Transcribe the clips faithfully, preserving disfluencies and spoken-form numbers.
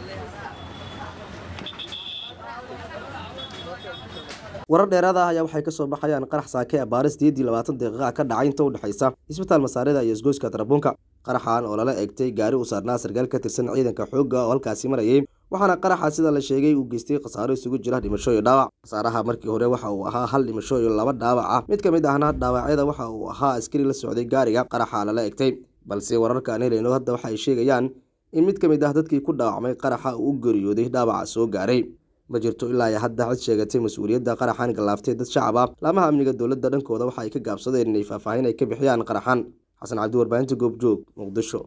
warar dheeraad ah ayaa waxay ka soo baxayaan qarax saake ah baaris diidii labaatan daqiiqo ka dhacay inta u dhaxaysa isbitaal Masaarida iyo isgoyska Tarabuunka qaraxan oo lala eegtay gaari u saarnaa sargaal ka tirsan ciidanka xoogga oo halkaasi marayay waxaana qaraxa sida la sheegay uu geystay khasaaro isugu jira dhimasho iyo dhaawac khasaaraha markii hore waxa uu ahaa hal dhimasho iyo laba dhaawac ah mid kamid ahna dhaawacyada waxa uu ahaa askari la socday gaariga qaraxa lala eegtay balse wararka aan helayno hadda waxa ay sheegayaan in mid kamid ah dadkii ku dhaawacmay qaraxa uu geeriyooday dhaawac soo gaaray ma jirto ilaa hadda cid sheegatay mas'uuliyadda qaraxan galaaftay dad shacab ah lamaha amniga dawladda dhankooda waxa ay ka gaabsadeen inay faahfaahin ay ka bixiyaan qaraxan xasan cabdi warbaahinta goobjoog muqdisho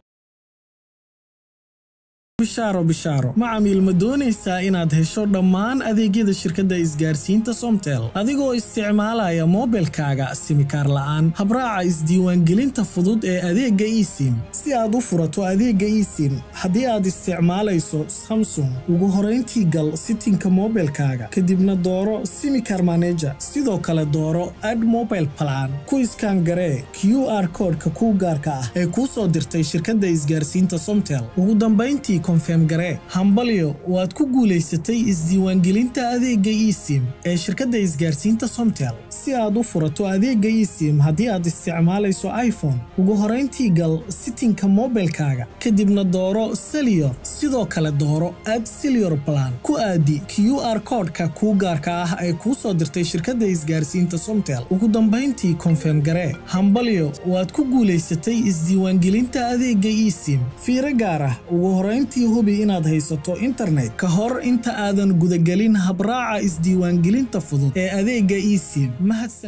bisharo bisharo macamiil ma doonaysaa inaad hesho dhammaan adeegyada shirkadda isgaarsiinta Somtel adigoo isticmaalaya mobilkaaga simikaar la'aan habraaca isdiiwaangelinta fudud ee adeegga eSIM si aad u furato adeegga eSIM haddii aad isticmaalayso Samsung ugu horeyntii gal settingka mobilkaaga kadibna dooro simikaar manager sidoo kale dooro add mobile plan ku iskaan garee Q R code-ka ku gaarka ah ee ku soo dirtay shirkadda isgaarsiinta Somtel ugu dambeyntii confirm garee hambalyo waad ku guuleysatay isdiiwaangelinta adeegga eSIM ee shirkadda isgaarsiinta Somtel si aad u furato adeegga eSIM haddii aad isticmaalayso iPhone ugu horeyntii gal settingka mobilkaaga kadibna dooro Cellular sidoo kale dooro add Cellular plan ku aadi Q R code-ka ku gaarka ah ee ku soo dirtay shirkadda isgaarsiinta Somtel ugu dambeyntii confirm garee hambalyo waad ku guuleysatay isdiiwaangelinta adeegga eSIM fiiro gaar ah ugu horeyntii hubi inaad haysato internet ka hor inta aadan gudagelin habraaca isdiiwaangelinta fudud ee adeegga eSIM.